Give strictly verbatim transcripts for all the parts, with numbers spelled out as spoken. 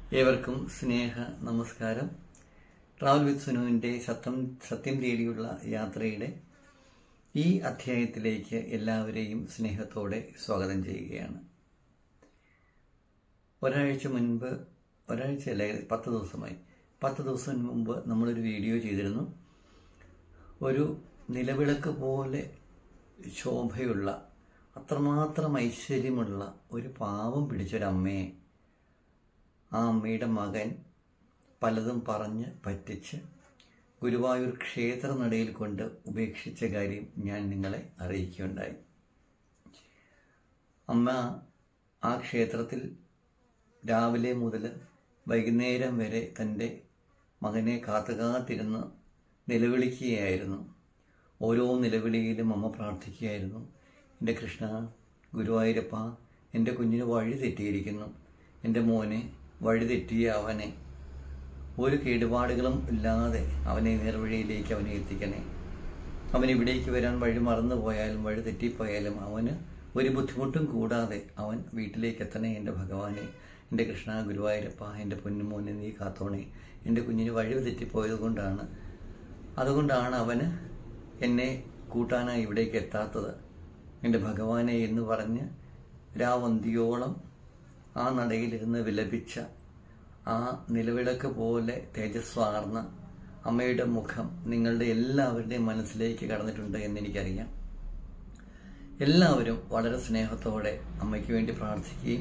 ഏവർക്കും സ്നേഹ നമസ്കാരം. Travel with സുനുവിൻ്റെ സത്യം സത്യം തേടിയുള്ള യാത്രയുടെ ഈ അധ്യായത്തിലേക്ക് എല്ലാവരെയും സ്നേഹത്തോടെ സ്വാഗതം ചെയ്യുകയാണ്. ഒരാഴ്ച മുൻപ് ഒരാഴ്ചയല്ല പത്ത് ദിവസമായി പത്ത് ദിവസം മുമ്പ് നമ്മളൊരു വീഡിയോ ചെയ്തിരുന്നു. ഒരു നിലവിളക്ക് പോലെ ശോഭയുള്ള അത്രമാത്രം ഐശ്വര്യമുള്ള ഒരു പാവം പിടിച്ചൊരമ്മയെ ആ അമ്മയുടെ മകൻ പലതും പറഞ്ഞ് പറ്റിച്ച് ഗുരുവായൂർ ക്ഷേത്ര നടയിൽ കൊണ്ട് ഉപേക്ഷിച്ച കാര്യം ഞാൻ നിങ്ങളെ അറിയിക്കുകയുണ്ടായി. അമ്മ ആ ക്ഷേത്രത്തിൽ രാവിലെ മുതൽ വൈകുന്നേരം വരെ തൻ്റെ മകനെ കാത്തുകാത്തിരുന്ന് നിലവിളിക്കുകയായിരുന്നു. ഓരോ നിലവിളിയിലും അമ്മ പ്രാർത്ഥിക്കുകയായിരുന്നു, എൻ്റെ കൃഷ്ണ, ഗുരുവായൂരപ്പ, എൻ്റെ കുഞ്ഞിന് വഴി തെറ്റിയിരിക്കുന്നു. എൻ്റെ മോനെ വഴിതെറ്റിയ അവനെ ഒരു കേടുപാടുകളും ഇല്ലാതെ അവനെ നേർവഴിയിലേക്ക് അവനെ എത്തിക്കണേ. അവൻ ഇവിടേക്ക് വരാൻ വഴി മറന്നു പോയാലും വഴി തെറ്റിപ്പോയാലും അവന് ഒരു ബുദ്ധിമുട്ടും കൂടാതെ അവൻ വീട്ടിലേക്ക് എത്തണേ എൻ്റെ ഭഗവാനെ. എൻ്റെ കൃഷ്ണ, ഗുരുവായൂരപ്പ, എൻ്റെ പൊന്നുമോനെ നീ കാത്തോണേ. എൻ്റെ കുഞ്ഞിന് വഴി തെറ്റിപ്പോയത് കൊണ്ടാണ് അതുകൊണ്ടാണ് അവന് എന്നെ കൂട്ടാനായി ഇവിടേക്ക് എത്താത്തത്. എൻ്റെ ഭഗവാനെ എന്ന് പറഞ്ഞ് രാവന്തിയോളം ആ നടയിലിരുന്ന് വിലപിച്ച ആ നിലവിളക്ക് പോലെ തേജസ്വാർന്ന അമ്മയുടെ മുഖം നിങ്ങളുടെ എല്ലാവരുടെയും മനസ്സിലേക്ക് കടന്നിട്ടുണ്ട് എന്നെനിക്കറിയാം. എല്ലാവരും വളരെ സ്നേഹത്തോടെ അമ്മയ്ക്ക് വേണ്ടി പ്രാർത്ഥിക്കുകയും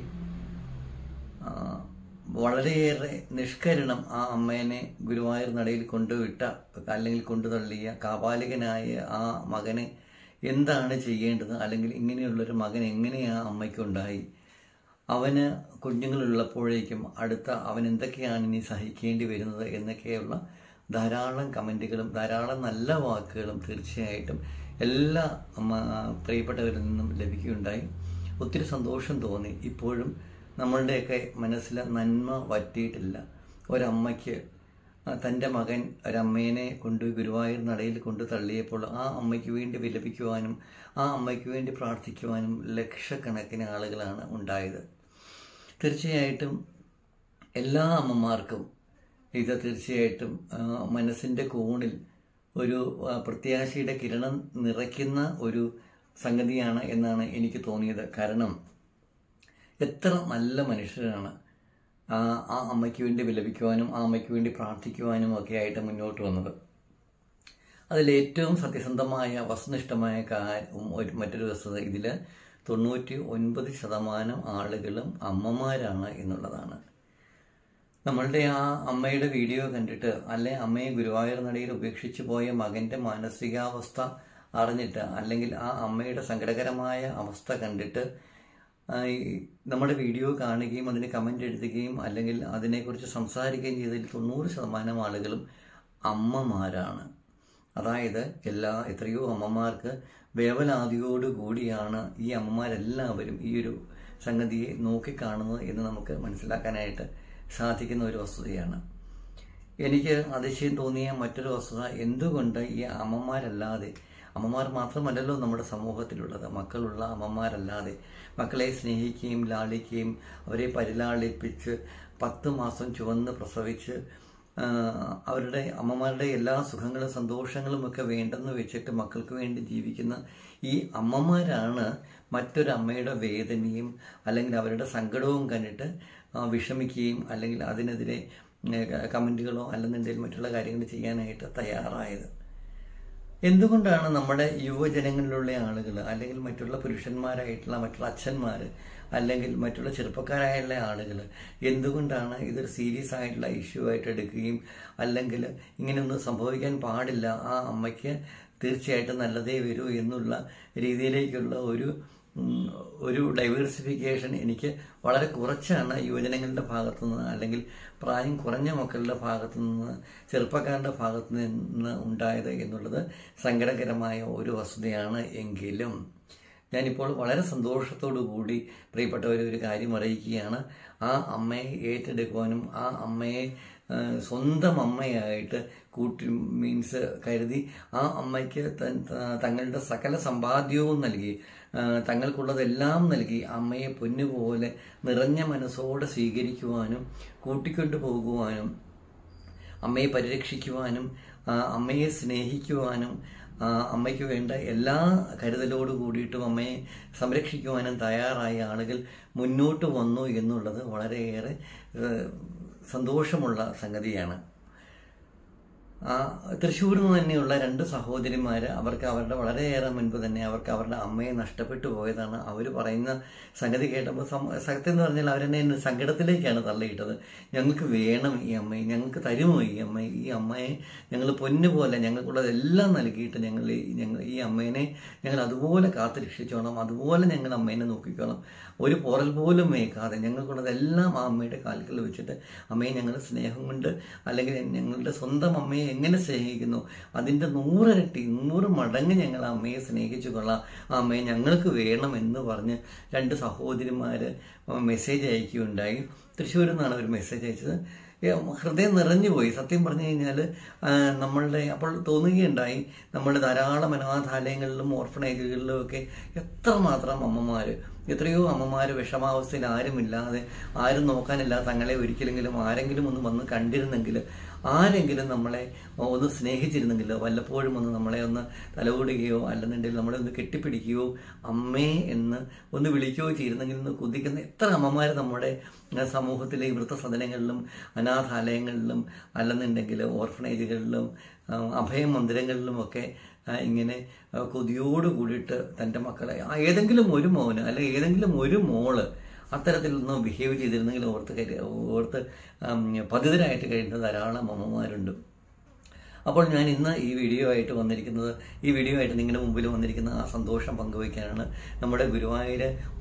വളരെയേറെ നിഷ്കരണം ആ അമ്മേനെ ഗുരുവായൂർ നടയിൽ കൊണ്ടുവിട്ട അല്ലെങ്കിൽ കൊണ്ടുതള്ളിയ കാപാലികനായ ആ മകനെ എന്താണ് ചെയ്യേണ്ടത്, അല്ലെങ്കിൽ ഇങ്ങനെയുള്ളൊരു മകൻ എങ്ങനെയാ അമ്മയ്ക്കുണ്ടായി, അവന് കുഞ്ഞുങ്ങളുള്ളപ്പോഴേക്കും അടുത്ത അവൻ എന്തൊക്കെയാണ് ഇനി സഹിക്കേണ്ടി വരുന്നത് എന്നൊക്കെയുള്ള ധാരാളം കമൻറ്റുകളും ധാരാളം നല്ല വാക്കുകളും തീർച്ചയായിട്ടും എല്ലാ പ്രിയപ്പെട്ടവരിൽ നിന്നും ലഭിക്കുകയുണ്ടായി. ഒത്തിരി സന്തോഷം തോന്നി. ഇപ്പോഴും നമ്മളുടെയൊക്കെ മനസ്സിലെ നന്മ വറ്റിയിട്ടില്ല. ഒരമ്മയ്ക്ക് തൻ്റെ മകൻ ഒരമ്മേനെ കൊണ്ട് ഗുരുവായൂർ നടയിൽ കൊണ്ട് തള്ളിയപ്പോൾ ആ അമ്മയ്ക്ക് വേണ്ടി വിലപിക്കുവാനും ആ അമ്മയ്ക്ക് വേണ്ടി പ്രാർത്ഥിക്കുവാനും ലക്ഷക്കണക്കിന് ആളുകളാണ് ഉണ്ടായത്. തീർച്ചയായിട്ടും എല്ലാ അമ്മമാർക്കും ഇത് തീർച്ചയായിട്ടും മനസ്സിൻ്റെ കോണിൽ ഒരു പ്രത്യാശയുടെ കിരണം നിറയ്ക്കുന്ന ഒരു സംഗതിയാണ് എന്നാണ് എനിക്ക് തോന്നിയത്. കാരണം എത്ര നല്ല മനുഷ്യരാണ് ആ ആ അമ്മയ്ക്ക് വേണ്ടി വിലപിക്കുവാനും ആ അമ്മയ്ക്ക് വേണ്ടി പ്രാർത്ഥിക്കുവാനും ഒക്കെ ആയിട്ട് മുന്നോട്ട് വന്നത്. അതിലേറ്റവും സത്യസന്ധമായ വസ്തുനിഷ്ഠമായ കാര്യം ഒരു മറ്റൊരു വസ്തുത, ഇതിൽ തൊണ്ണൂറ്റി ഒൻപത് ശതമാനം ആളുകളും അമ്മമാരാണ് എന്നുള്ളതാണ്. നമ്മളുടെ ആ അമ്മയുടെ വീഡിയോ കണ്ടിട്ട് അല്ലെ അമ്മയെ ഗുരുവായൂർ നടയിൽ ഉപേക്ഷിച്ച് പോയ മകൻ്റെ മാനസികാവസ്ഥ അറിഞ്ഞിട്ട് അല്ലെങ്കിൽ ആ അമ്മയുടെ സങ്കടകരമായ അവസ്ഥ കണ്ടിട്ട് നമ്മുടെ വീഡിയോ കാണുകയും അതിന് കമൻ്റ് എഴുതുകയും അല്ലെങ്കിൽ അതിനെക്കുറിച്ച് സംസാരിക്കുകയും ചെയ്തതിൽ തൊണ്ണൂറ് ശതമാനം ആളുകളും അമ്മമാരാണ്. അതായത് എല്ലാ എത്രയോ അമ്മമാർക്ക് വേവലാതിയോടുകൂടിയാണ് ഈ അമ്മമാരെല്ലാവരും ഈ ഒരു സംഗതിയെ നോക്കിക്കാണുന്നത് എന്ന് നമുക്ക് മനസ്സിലാക്കാനായിട്ട് സാധിക്കുന്ന ഒരു വസ്തുതയാണ്. എനിക്ക് അതിശയം തോന്നിയ മറ്റൊരു വസ്തുത, എന്തുകൊണ്ട് ഈ അമ്മമാരല്ലാതെ, അമ്മമാർ മാത്രമല്ലല്ലോ നമ്മുടെ സമൂഹത്തിലുള്ളത്, മക്കളുള്ള അമ്മമാരല്ലാതെ മക്കളെ സ്നേഹിക്കുകയും ലാളിക്കുകയും അവരെ പരിലാളിപ്പിച്ച് പത്ത് മാസം ചുവന്ന് പ്രസവിച്ച് അവരുടെ അമ്മമാരുടെ എല്ലാ സുഖങ്ങളും സന്തോഷങ്ങളും ഒക്കെ വേണ്ടെന്ന് വെച്ചിട്ട് മക്കൾക്ക് വേണ്ടി ജീവിക്കുന്ന ഈ അമ്മമാരാണ് മറ്റൊരമ്മയുടെ വേദനയും അല്ലെങ്കിൽ അവരുടെ സങ്കടവും കണ്ടിട്ട് വിഷമിക്കുകയും അല്ലെങ്കിൽ അതിനെതിരെ കമൻറ്റുകളോ അല്ലെന്നുണ്ടെങ്കിൽ മറ്റുള്ള കാര്യങ്ങൾ ചെയ്യാനായിട്ട് തയ്യാറായത്. എന്തുകൊണ്ടാണ് നമ്മുടെ യുവജനങ്ങളിലുള്ള ആളുകൾ അല്ലെങ്കിൽ മറ്റുള്ള പുരുഷന്മാരായിട്ടുള്ള മറ്റുള്ള അച്ഛന്മാർ അല്ലെങ്കിൽ മറ്റുള്ള ചെറുപ്പക്കാരായുള്ള ആളുകൾ എന്തുകൊണ്ടാണ് ഇതൊരു സീരിയസ് ആയിട്ടുള്ള ഇഷ്യൂ ആയിട്ട് എടുക്കുകയും അല്ലെങ്കിൽ ഇങ്ങനെയൊന്നും സംഭവിക്കാൻ പാടില്ല, ആ അമ്മയ്ക്ക് തീർച്ചയായിട്ടും നല്ലതേ വരൂ എന്നുള്ള രീതിയിലേക്കുള്ള ഒരു ഒരു ഡൈവേഴ്സിഫിക്കേഷൻ എനിക്ക് വളരെ കുറച്ചാണ് യുവജനങ്ങളുടെ ഭാഗത്തു നിന്ന് അല്ലെങ്കിൽ പ്രായം കുറഞ്ഞ മക്കളുടെ ഭാഗത്തു നിന്ന് ചെറുപ്പക്കാരുടെ ഭാഗത്തു നിന്ന് ഉണ്ടായത് എന്നുള്ളത് സങ്കടകരമായ ഒരു വസ്തുതയാണ്. എങ്കിലും ഞാനിപ്പോൾ വളരെ സന്തോഷത്തോടു കൂടി പ്രിയപ്പെട്ടവരെ ഒരു കാര്യം അറിയിക്കുകയാണ്. ആ അമ്മയെ ഏറ്റെടുക്കുവാനും ആ അമ്മയെ സ്വന്തം അമ്മയായിട്ട് കൂട്ടി മീൻസ് കരുതി ആ അമ്മയ്ക്ക് തങ്ങളുടെ സകല സമ്പാദ്യവും നൽകി, തങ്ങൾക്കുള്ളതെല്ലാം നൽകി അമ്മയെ പൊന്നുപോലെ നിറഞ്ഞ മനസ്സോടെ സ്വീകരിക്കുവാനും കൂട്ടിക്കൊണ്ടു പോകുവാനും അമ്മയെ പരിരക്ഷിക്കുവാനും അമ്മയെ സ്നേഹിക്കുവാനും അമ്മയ്ക്ക് വേണ്ട എല്ലാ കരുതലോട് കൂടിയിട്ടും അമ്മയെ സംരക്ഷിക്കുവാനും തയ്യാറായ ആളുകൾ മുന്നോട്ട് വന്നു എന്നുള്ളത് വളരെയേറെ സന്തോഷമുള്ള സംഗതിയാണ്. തൃശ്ശൂരിൽ നിന്ന് തന്നെയുള്ള രണ്ട് സഹോദരിമാർ, അവർക്ക് അവരുടെ വളരെയേറെ മുൻപ് തന്നെ അവർക്ക് അവരുടെ അമ്മയെ നഷ്ടപ്പെട്ടു പോയതാണ്. അവർ പറയുന്ന സംഗതി കേട്ടപ്പോൾ സത്യം എന്ന് പറഞ്ഞാൽ അവരെന്നെ എന്നെ സങ്കടത്തിലേക്കാണ് തള്ളിയിട്ടത്. ഞങ്ങൾക്ക് വേണം ഈ അമ്മയെ, ഞങ്ങൾക്ക് തരുമോ ഈ അമ്മയെ, ഈ അമ്മയെ ഞങ്ങൾ പൊന്നുപോലെ ഞങ്ങൾക്കുള്ളതെല്ലാം നൽകിയിട്ട് ഞങ്ങൾ ഞങ്ങൾ ഈ അമ്മേനെ ഞങ്ങൾ അതുപോലെ കാത്തു രക്ഷിച്ചോണം, അതുപോലെ ഞങ്ങൾ അമ്മേനെ നോക്കിക്കോണം, ഒരു പോറൽ പോലും മേക്കാതെ ഞങ്ങൾക്കുള്ളതെല്ലാം ആ അമ്മയുടെ കാൽക്കൽ വെച്ചിട്ട് അമ്മയെ ഞങ്ങൾ സ്നേഹം കൊണ്ട് അല്ലെങ്കിൽ ഞങ്ങളുടെ സ്വന്തം അമ്മയെ എങ്ങനെ സ്നേഹിക്കുന്നു അതിൻ്റെ നൂറിരട്ടി നൂറ് മടങ്ങ് ഞങ്ങൾ ആ അമ്മയെ സ്നേഹിച്ചു കൊള്ളാം, ആ അമ്മയെ ഞങ്ങൾക്ക് വേണം എന്ന് പറഞ്ഞ് രണ്ട് സഹോദരിമാർ മെസ്സേജ് അയക്കുകയുണ്ടായി. തൃശ്ശൂരിൽ നിന്നാണ് ഒരു മെസ്സേജ് അയച്ചത്. ഹൃദയം നിറഞ്ഞുപോയി. സത്യം പറഞ്ഞു കഴിഞ്ഞാൽ നമ്മളുടെ അപ്പോൾ തോന്നുകയുണ്ടായി, നമ്മുടെ ധാരാളം അനാഥാലയങ്ങളിലും ഓർഫണേജുകളിലും ഒക്കെ എത്രമാത്രം അമ്മമാർ, എത്രയോ അമ്മമാർ വിഷമാവസ്ഥയിൽ ആരുമില്ലാതെ, ആരും നോക്കാനില്ലാതെ തങ്ങളെ ഒരിക്കലെങ്കിലും ആരെങ്കിലും ഒന്ന് വന്ന് കണ്ടിരുന്നെങ്കിൽ, ആരെങ്കിലും നമ്മളെ ഒന്ന് സ്നേഹിച്ചിരുന്നെങ്കിൽ, വല്ലപ്പോഴും ഒന്ന് നമ്മളെ ഒന്ന് തലകൂടുകയോ അല്ലെന്നുണ്ടെങ്കിൽ നമ്മളെ ഒന്ന് കെട്ടിപ്പിടിക്കുകയോ അമ്മേ എന്ന് ഒന്ന് വിളിക്കുകയോ ചെയ്തിരുന്നെങ്കിൽ എന്ന് കുതിക്കുന്ന എത്ര അമ്മമാർ നമ്മുടെ സമൂഹത്തിലെ വൃദ്ധസദനങ്ങളിലും അനാഥാലയങ്ങളിലും അല്ലെന്നുണ്ടെങ്കിൽ ഓർഫണേജുകളിലും അഭയമന്ദിരങ്ങളിലുമൊക്കെ ഇങ്ങനെ കൊതിയോട് കൂടിയിട്ട് തൻ്റെ മക്കളെ ഏതെങ്കിലും ഒരു മോന് അല്ലെ ഏതെങ്കിലും ഒരു മോള് അത്തരത്തിലൊന്ന് ബിഹേവ് ചെയ്തിരുന്നെങ്കിൽ ഓർത്ത് ഓർത്ത് പതിതരായിട്ട് കഴിയുന്ന ധാരാളം അമ്മമാരുണ്ട്. അപ്പോൾ ഞാൻ ഇന്ന് ഈ വീഡിയോ ആയിട്ട് വന്നിരിക്കുന്നത് ഈ വീഡിയോ ആയിട്ട് നിങ്ങളുടെ മുമ്പിൽ വന്നിരിക്കുന്ന ആ സന്തോഷം പങ്കുവയ്ക്കാനാണ്. നമ്മുടെ ഗുരുവായൂർ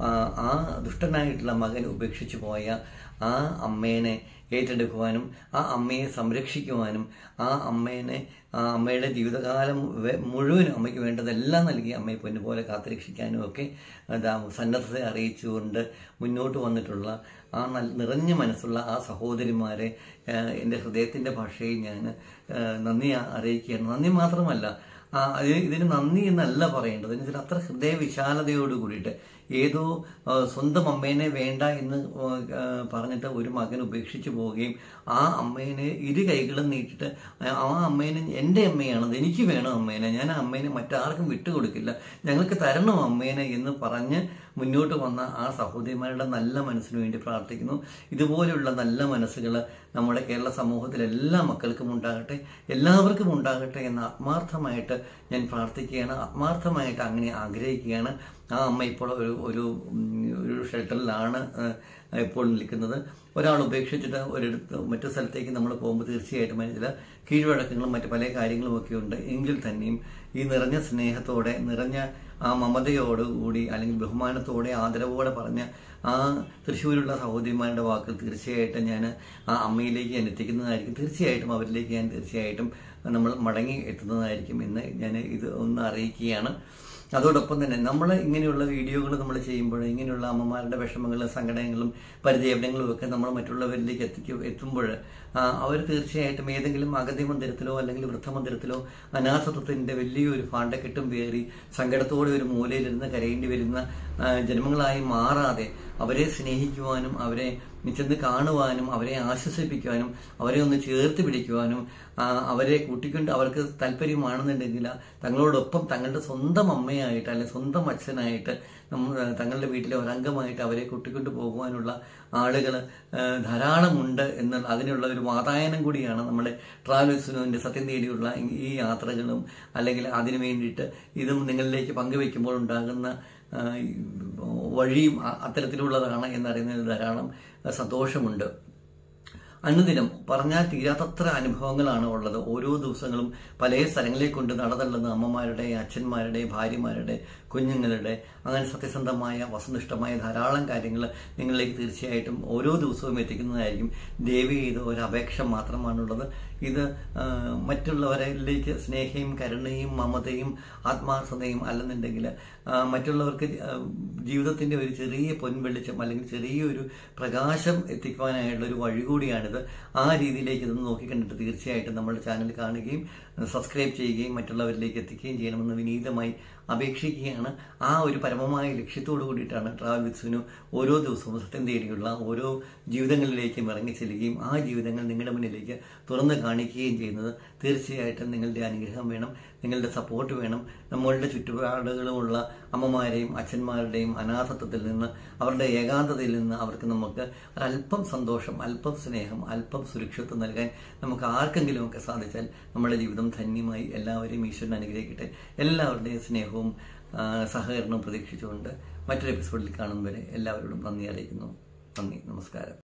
ആ ദുഷ്ടനായിട്ടുള്ള മകൻ ഉപേക്ഷിച്ചു പോയ ആ അമ്മേനെ ഏറ്റെടുക്കുവാനും ആ അമ്മയെ സംരക്ഷിക്കുവാനും ആ അമ്മേനെ ആ അമ്മയുടെ ജീവിതകാലം മുഴുവനും അമ്മയ്ക്ക് വേണ്ടതെല്ലാം നൽകി അമ്മയെ പൊന്നുപോലെ കാത്തുരക്ഷിക്കാനും ഒക്കെ സന്നദ്ധത അറിയിച്ചുകൊണ്ട് മുന്നോട്ട് വന്നിട്ടുള്ള ആ നിറഞ്ഞ മനസ്സുള്ള ആ സഹോദരിമാരെ എൻ്റെ ഹൃദയത്തിൻ്റെ ഭാഷയിൽ ഞാൻ നന്ദി അറിയിക്കുകയാണ്. നന്ദി മാത്രമല്ല, ഇതിന് നന്ദി എന്നല്ല പറയേണ്ടത്, ഇതിന് അത്ര ഹൃദയവിശാലതയോട് കൂടിയിട്ട് ഏതോ സ്വന്തം അമ്മേനെ വേണ്ട എന്ന് പറഞ്ഞിട്ട് ഒരു മകൻ ഉപേക്ഷിച്ചു പോവുകയും ആ അമ്മേനെ ഇരു കൈകളും നീട്ടിട്ട് ആ അമ്മേനെ എൻ്റെ അമ്മയാണത്, എനിക്ക് വേണം അമ്മേനെ, ഞാൻ ആ അമ്മേനെ മറ്റാർക്കും വിട്ടുകൊടുക്കില്ല, ഞങ്ങൾക്ക് തരണം അമ്മേനെ എന്ന് പറഞ്ഞ് മുന്നോട്ട് വന്ന ആ സഹോദരിമാരുടെ നല്ല മനസ്സിന് വേണ്ടി പ്രാർത്ഥിക്കുന്നു. ഇതുപോലെയുള്ള നല്ല മനസ്സുകൾ നമ്മുടെ കേരള സമൂഹത്തിലെ എല്ലാ മക്കൾക്കും ഉണ്ടാകട്ടെ, എല്ലാവർക്കും ഉണ്ടാകട്ടെ എന്ന് ആത്മാർത്ഥമായിട്ട് ഞാൻ പ്രാർത്ഥിക്കുകയാണ്, ആത്മാർത്ഥമായിട്ട് അങ്ങനെ ആഗ്രഹിക്കുകയാണ്. ആ അമ്മ ഇപ്പോൾ ഒരു ഒരു ഒരു ഷെൽട്ടറിലാണ് ഇപ്പോൾ നിൽക്കുന്നത്. ഒരാൾ ഉപേക്ഷിച്ചിട്ട് ഒരിടത്ത് മറ്റു സ്ഥലത്തേക്ക് നമ്മൾ പോകുമ്പോൾ തീർച്ചയായിട്ടും അതിന് ചില കീഴ്വഴക്കങ്ങളും മറ്റു പല കാര്യങ്ങളും ഒക്കെ ഉണ്ട്. എങ്കിൽ തന്നെയും ഈ നിറഞ്ഞ സ്നേഹത്തോടെ നിറഞ്ഞ ആ മമതയോടുകൂടി അല്ലെങ്കിൽ ബഹുമാനത്തോടെ ആദരവോടെ പറഞ്ഞ ആ തൃശ്ശൂരുള്ള സഹോദരിമാരുടെ വാക്കുകൾ തീർച്ചയായിട്ടും ഞാൻ ആ അമ്മയിലേക്ക് ഞാൻ എത്തിക്കുന്നതായിരിക്കും. തീർച്ചയായിട്ടും അവരിലേക്ക് ഞാൻ തീർച്ചയായിട്ടും നമ്മൾ മടങ്ങി എത്തുന്നതായിരിക്കും എന്ന് ഞാൻ ഇത് ഒന്ന് അറിയിക്കുകയാണ്. അതോടൊപ്പം തന്നെ നമ്മൾ ഇങ്ങനെയുള്ള വീഡിയോകൾ നമ്മൾ ചെയ്യുമ്പോൾ ഇങ്ങനെയുള്ള അമ്മമാരുടെ വിഷമങ്ങളും സങ്കടങ്ങളും പരിചയങ്ങളും ഒക്കെ നമ്മൾ മറ്റുള്ളവരിലേക്ക് എത്തിക്കും എത്തുമ്പോൾ അവർ തീർച്ചയായിട്ടും ഏതെങ്കിലും അഗതി മന്ദിരത്തിലോ അല്ലെങ്കിൽ വൃദ്ധമന്ദിരത്തിലോ അനാഥത്വത്തിൻ്റെ വലിയൊരു ഫാണ്ടക്കെട്ടും പേറി സങ്കടത്തോടെ ഒരു മൂലയിലിരുന്ന് കരയേണ്ടി വരുന്ന ജന്മങ്ങളായി മാറാതെ അവരെ സ്നേഹിക്കുവാനും അവരെ ചെന്ന് കാണുവാനും അവരെ ആശ്വസിപ്പിക്കുവാനും അവരെ ഒന്ന് ചേർത്ത് പിടിക്കുവാനും അവരെ കൂട്ടിക്കൊണ്ട് അവർക്ക് താല്പര്യമാണെന്നുണ്ടെങ്കിൽ തങ്ങളോടൊപ്പം തങ്ങളുടെ സ്വന്തം അമ്മയായിട്ട് അല്ലെങ്കിൽ സ്വന്തം അച്ഛനായിട്ട് നമ്മൾ തങ്ങളുടെ വീട്ടിലെ ഒരംഗമായിട്ട് അവരെ കൂട്ടിക്കൊണ്ട് പോകുവാനുള്ള ആളുകൾ ധാരാളമുണ്ട് എന്നുള്ള അതിനുള്ള ഒരു വാതായനം കൂടിയാണ് നമ്മുടെ ട്രാവൽസിനുവിൻ്റെ സത്യം തേടിയുള്ള ഈ യാത്രകളും അല്ലെങ്കിൽ അതിനു വേണ്ടിയിട്ട് ഇതും നിങ്ങളിലേക്ക് പങ്കുവെക്കുമ്പോൾ ഉണ്ടാകുന്ന വഴിയും അത്തരത്തിലുള്ളതാണ് എന്നറിയുന്നതിൽ ധാരാളം സന്തോഷമുണ്ട്. അനുദിനം പറഞ്ഞാൽ തീരാത്തത്ര അനുഭവങ്ങളാണ് ഉള്ളത്. ഓരോ ദിവസങ്ങളും പല സ്ഥലങ്ങളെ കൊണ്ട് നടതള്ളുന്ന അമ്മമാരുടെ അച്ഛന്മാരുടെ ഭാര്യമാരുടെ കുഞ്ഞുങ്ങളുടെ അങ്ങനെ സത്യസന്ധമായ വസ്തുനിഷ്ഠമായ ധാരാളം കാര്യങ്ങൾ നിങ്ങളിലേക്ക് തീർച്ചയായിട്ടും ഓരോ ദിവസവും എത്തിക്കുന്നതായിരിക്കും. ദയവ് ചെയ്ത് ഒരു അപേക്ഷ മാത്രമാണുള്ളത്. ഇത് മറ്റുള്ളവരിലേക്ക് സ്നേഹയും കരുണയും മമതയും ആത്മാർത്ഥതയും അല്ലെന്നുണ്ടെങ്കിൽ മറ്റുള്ളവർക്ക് ജീവിതത്തിന്റെ ഒരു ചെറിയ പൊൻവെളിച്ചം അല്ലെങ്കിൽ ചെറിയൊരു പ്രകാശം എത്തിക്കുവാനായിട്ടുള്ള ഒരു വഴി കൂടിയാണിത്. ആ രീതിയിലേക്ക് ഇതൊന്ന് നോക്കിക്കണ്ടിട്ട് തീർച്ചയായിട്ടും നമ്മുടെ ചാനൽ കാണുകയും സബ്സ്ക്രൈബ് ചെയ്യുകയും മറ്റുള്ളവരിലേക്ക് എത്തിക്കുകയും ചെയ്യണമെന്ന് വിനീതമായി അപേക്ഷിക്കുകയാണ്. ആ ഒരു പരമമായ ലക്ഷ്യത്തോടു കൂടിയിട്ടാണ് ട്രാവൽ വിത്ത് സുനു ഓരോ ദിവസവും സത്യം തേടിയുള്ള ഓരോ ജീവിതങ്ങളിലേക്കും ഇറങ്ങിച്ചെല്ലുകയും ആ ജീവിതങ്ങൾ നിങ്ങളുടെ മുന്നിലേക്ക് തുറന്നു കാണിക്കുകയും ചെയ്യുന്നത്. തീർച്ചയായിട്ടും നിങ്ങളുടെ അനുഗ്രഹം വേണം, നിങ്ങളുടെ സപ്പോർട്ട് വേണം. നമ്മളുടെ ചുറ്റുപാടുകളുമുള്ള അമ്മമാരെയും അച്ഛന്മാരുടെയും അനാഥത്വത്തിൽ നിന്ന്, അവരുടെ ഏകാന്തതയിൽ നിന്ന് അവർക്ക് നമുക്ക് ഒരല്പം സന്തോഷം, അല്പം സ്നേഹം, അല്പം സുരക്ഷിതത്വം നൽകാൻ നമുക്ക് ആർക്കെങ്കിലുമൊക്കെ സാധിച്ചാൽ നമ്മുടെ ജീവിതം ധന്യമായി. എല്ലാവരെയും ഈശ്വരൻ അനുഗ്രഹിക്കട്ടെ. എല്ലാവരുടെയും സ്നേഹവും സഹകരണവും പ്രതീക്ഷിച്ചുകൊണ്ട് മറ്റൊരു എപ്പിസോഡിൽ കാണും വരെ എല്ലാവരോടും നന്ദി അറിയിക്കുന്നു. നന്ദി, നമസ്കാരം.